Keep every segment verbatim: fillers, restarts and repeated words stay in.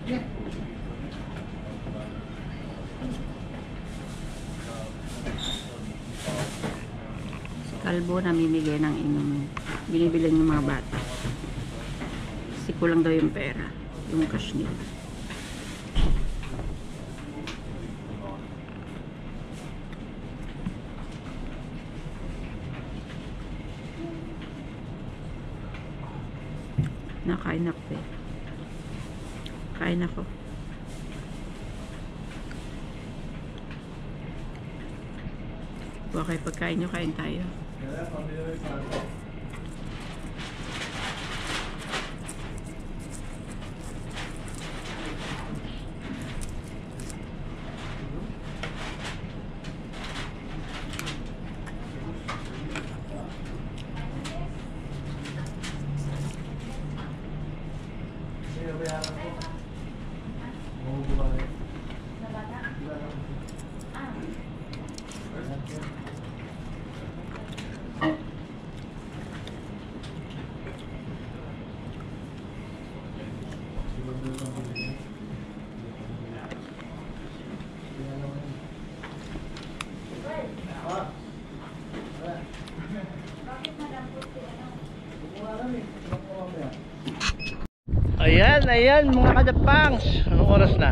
Kalbo namimigay ng inumin. Binibilan yung mga bata. Kasi kulang daw yung pera. Yung cash nila. Nakain ako eh. Kain ako. Okay, pagkain nyo, kain tayo. Ayan, ayan mga kadapangs. Anong oras na?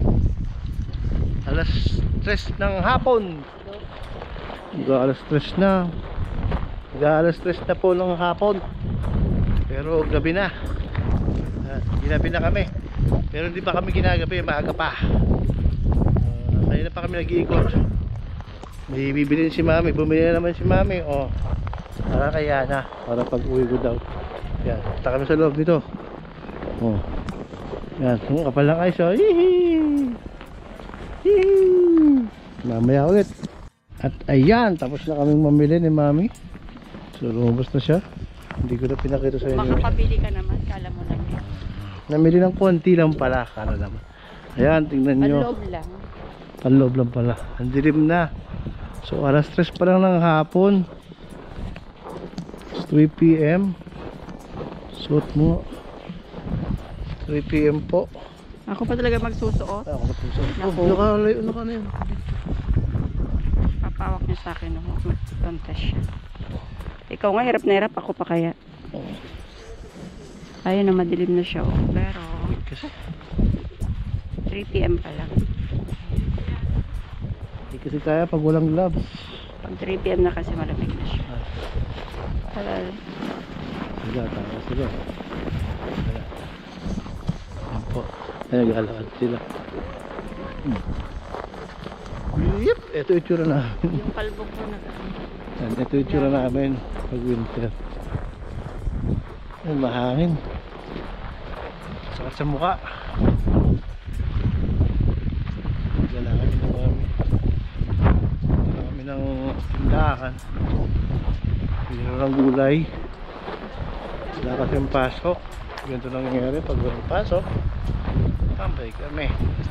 Alas tres ng hapon. Alas tres na. Alas tres na po ng hapon. Pero gabi na. uh, Ginabi na kami. Pero hindi pa kami ginagabi, maaga pa. uh, Kaya na pa kami nag-iikot. May bibili si mami. Bumili na naman si mami. Oh, para kaya na, para pag uwi ko daw. Yan, punta kami sa loob nito. Oh, yan, ang kapal ng ice. Oh, hihi, hihi. Mamaya ulit. At ayan, tapos na kaming mamili ni mami. So lumabas na siya. Hindi ko na pinakita sa inyo. Makakabili ka naman, kala mo lang yan. Namili ng konti lang pala, kala naman. Ayan, tingnan nyo. Panloob lang. Panloob lang pala. Ang dilim na. So alas tres pa lang ng hapon. It's three p m Suot mo. three p m po. Ako pa talaga magsusuot. Ako pa magsusuot. Naku. Oh, nakalayo na ka na yun. Papawak niya sa akin. Magkontes siya. Ikaw nga, hirap na hirap. Ako pa kaya. Oh. Ayun na, madilim na siya. Oh. Pero Kasi three p m pa lang. hindi kasi kaya pag walang gloves. Pag three p m na kasi malamig na siya. Halal. Sila, tawa sila. Sila. Ayan po. Ay, nag-alakad sila. Hmm. Yep, ito yung tsura namin. Yung kalbo ko na. Yan, ito yung tsura namin pag winter. Yan, mahangin. Sakit sa mukha. Dala kami ng kami. Dala kami ng tindahan. Piniro ng gulay. Wala kasi yung pasok. Ganito lang nangyari pag walang pasok. Tambay kami.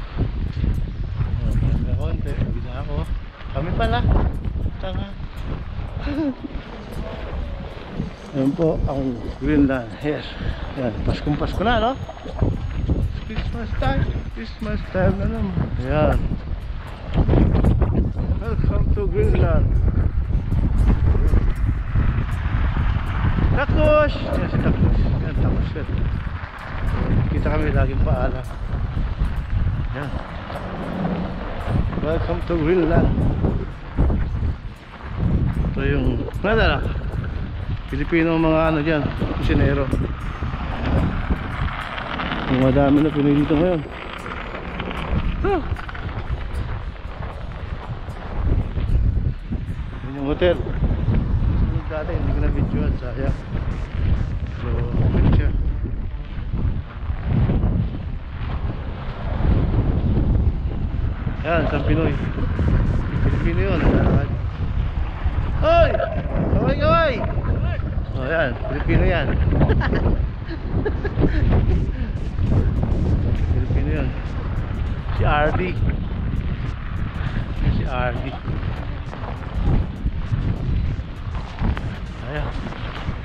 Ayan na konti. Sabi na ako. Kami pala. Tanga. Ayan po ang Greenland. Yes. Ayan. Paskong Pasko na, no? Christmas time. Christmas time na naman. Ayan. Welcome to Greenland. Takos! Yes, takos. Yan, takos yan. Kita kami laging paalam. Yan. Welcome to Greenland. Ito yung nadala Pilipino mga ano dyan, kusinero. Yung madami na pinili dito ngayon. Huh. Yan yung hotel. Dati hindi ko na videoan, sayang. So, ganun siya. Yan, isang Pinoy. Pilipino yun, nalakad. Hoy! Kaway, kaway! O yan, Pilipino yan. Pilipino yun. Si R D. Si R D. Ayan.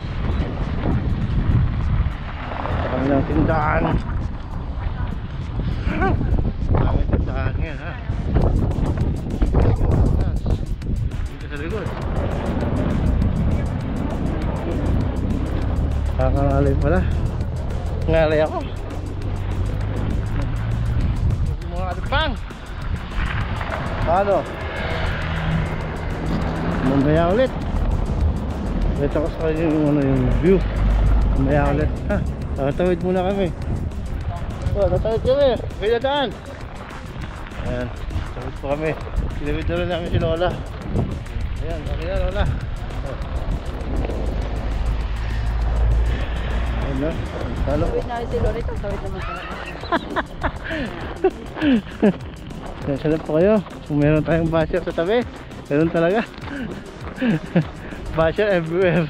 Kami ng tindahan. Pangit yung daan yan ha. Dito sa likod. Kakangalay pala. Ngalay ako. Mga katipang. Paano? Mamaya ulit. Ito ko sa kanya yung, ano, yung view. Mamaya ulit. Ha? Tatawid muna kami. Oh, tatawid kami. Kaya daan. Ayan. Tatawid po kami. Sinawid na rin namin si Lola. Ayan. Okay na Lola. Oh. Ayan na. Talo ko. Tawid na rin si Lorita. Tawid naman talaga. Ayan, salap po kayo. Kung meron tayong basher sa tabi. Meron talaga. Basher everywhere.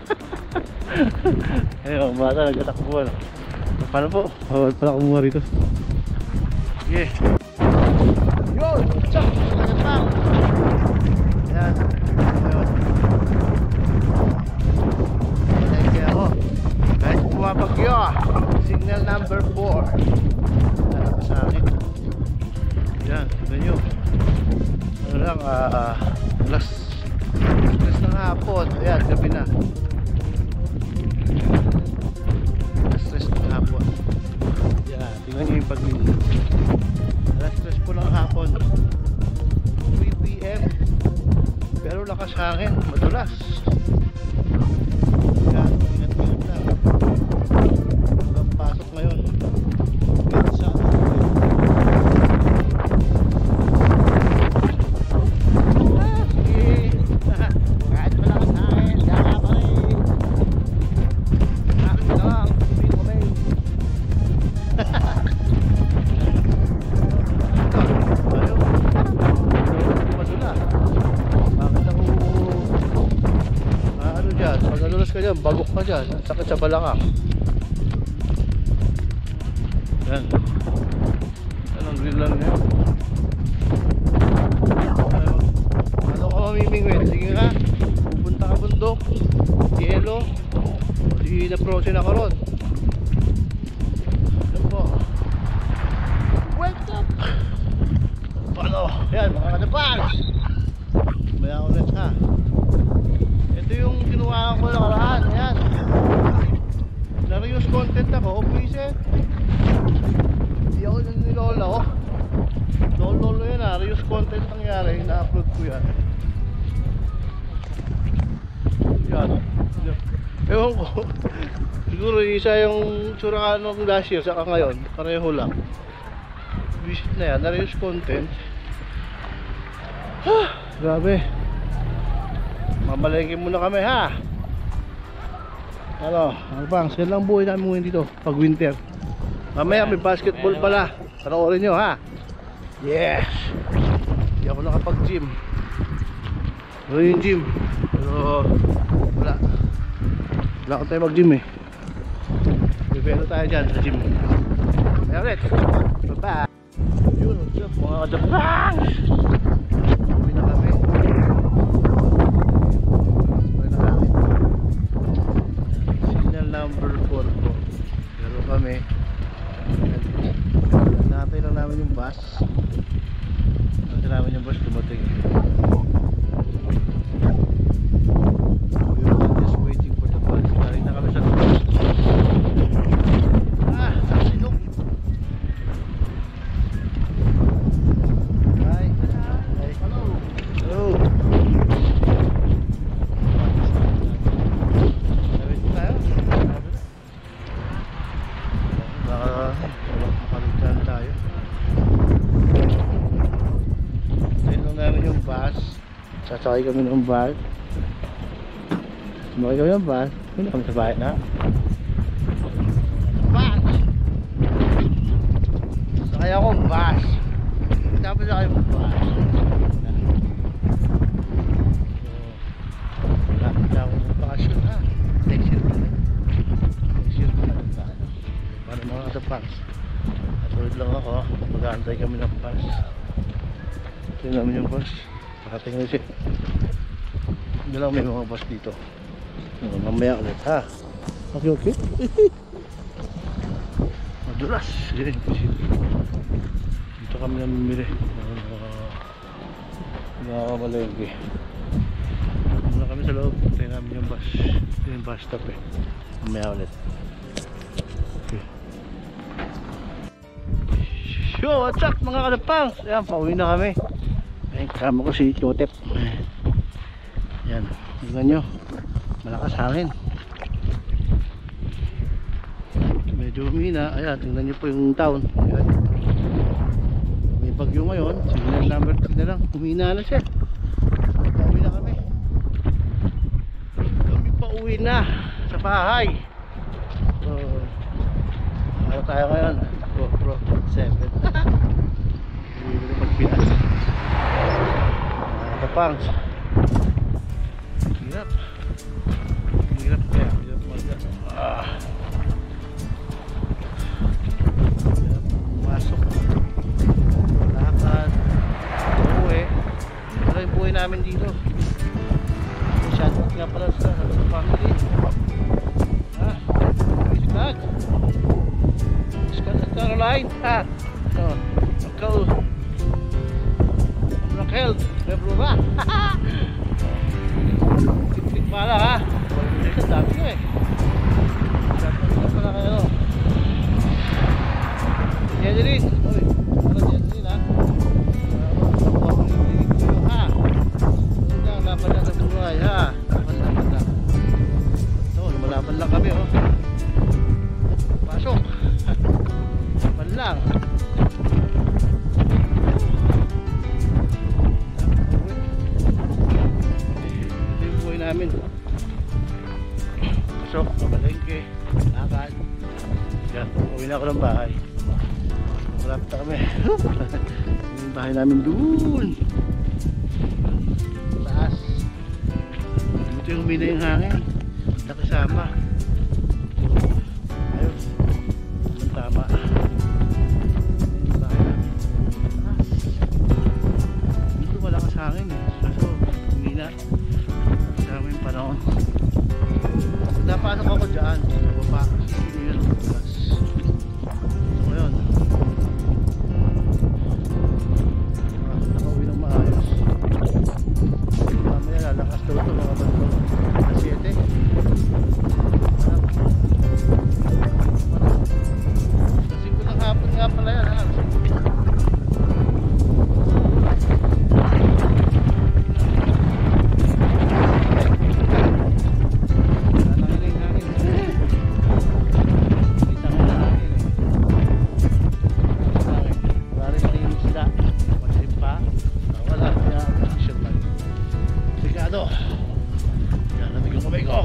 Ayun, bata nagtatakbuhan. Paano po? Bawal pala kumuha rito. Sige. Yun! Tsak! Agad pa! Ayan. Ayun. Ayan kaya ako. Kahit bumabagyo. Signal number four. Ayan ako sa akin. Ayan, tignan nyo. Ano lang, ah, alas alas ng hapon. Ayan, gabi na. Alas tres ng hapon. Ayan, tingnan nyo yung pag-ibig. Alas tres po ng hapon. three p m Pero lakas hangin, madulas. Ayan, ingat-ingat lang. Walang pasok ngayon. Get sa bagok ka dyan, sakit sa balakang. Yan. Yan ang grill lang yan. Ano, ano ka mamimingwit? Sige nga, pupunta ka bundok, yelo, di na-prosin ako ron. Ano po? Wake up! Ano? Yan, mga katapangs! Maya ulit ha. Ito yung ginawa ko nakaraan. Ayan. Na-reuse content ako. Buisit. Hindi ako yung nilola ko. Lolo yan ha. Reuse content nangyari. Na-upload ko yan. Yan. Ewan ko. Siguro isa yung tsura ng last year saka ngayon. Pareho lang. Buisit na yan. Na-reuse content. Ah, grabe. Mamalengke muna kami ha. Ano, ano pang, sila lang buhay namin ngayon dito pag winter. Mamaya may basketball pala. Panoorin nyo ha. Yes. Hindi ako nakapag gym. Ano yung gym? Pero wala. Wala ko tayo mag gym eh. Bibelo tayo dyan sa gym. Kaya ulit. Bye bye. Yun, what's up mga kadapang. Uwi na kami. Number four po. Pero kami natay lang namin yung bus. Natay namin yung bus dumating. We were just waiting for the bus. Galing na kami sa bus. Ah, nasilok. Hi. Hi. Hello. Hello. Sasakay kami ng bus. Sumakay kami ng bus. Hindi kami sa bahay na. Bus! Sakay ako ng bus. Tapos sakay ng bus. So, lapit na ako ng bakasyon ha. Next year pa. Next year pa. Paano mga katapangs? Natulad lang ako. Mag-aantay kami ng bus. Tingnan namin yung bus. Nakating na siya. Hindi lang may mga bus dito. Mamaya ulit ha. Okay okay. Madulas. Yan yung Dito kami namimili. Nakakamalengke. Muna kami sa loob. Tayo namin yung bus. Ito yung bus stop eh. Mamaya ulit. Okay. Yo, what's up mga kalapangs? Ayan, pauwi na kami. Ayan, kasama ko si Chotep. Ayan, tingnan nyo. Malakas hangin. Medyo humina. Ayan, tingnan nyo po yung town. Ayan. May bagyo ngayon. Signal number three na lang. Humina na siya. Pauwi na kami. Kami pauwi na sa bahay. So, ano tayo ngayon? GoPro seven. Hindi ko na magpinas. Mga kapangs. Hirap. Hirap kaya. Hirap mag- ah. Hirap pumasok. Lakad. Uwi. Ito yung buhay namin dito. Shoutout nga pala sa family. Ha? Shoutout. Caroline, ha? No, Raquel. Raquel, Bebrura. Tik-tik pala, ha? Ito, dami ko eh. Dami pala kayo. Jejeline. Uy, ano Jejeline, ha? Ha? Ano lang, laban lang sa buhay, ha? Laban lang, laban lang. Ito, lumalaban lang kami, oh. Pasok. Laban lang. Ito yung buhay namin. Pasok, mabalengke, lakad. Yan, uwi na ako ng bahay. Malapit na kami. Yung bahay namin doon. Taas. Dito yung humina yung hangin. Nakasama. Ayos. Ang tama. Yung bahay namin. Taas. Dito malakas hangin eh. Kaso humina. Kasama yung panahon. Napasok ako dyan. Sa baba. Sino yun? Bukas. So ngayon. Nakauwi ng maayos. Mamaya lalakas daw ito mga bandong alas siyete. Kasi ko ng hapon nga pala yan. Ha? Lalamig yung kamay ko.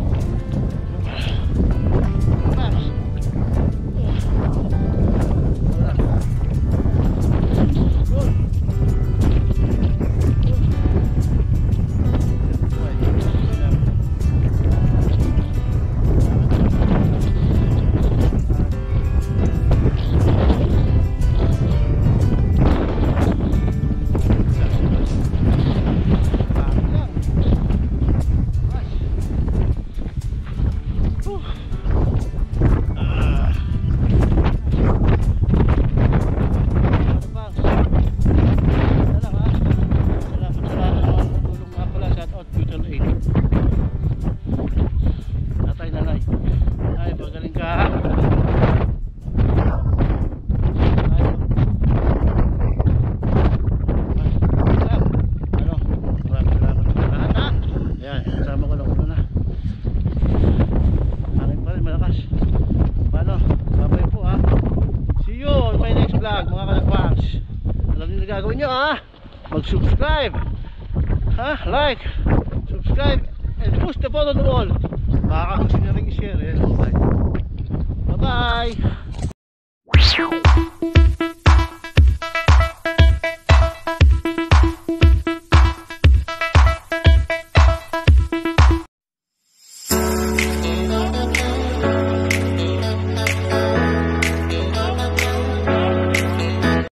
Gagawin nyo ha, mag-subscribe ha, like, subscribe and push the button on all. Baka gusto nyo rin i-share. Bye bye.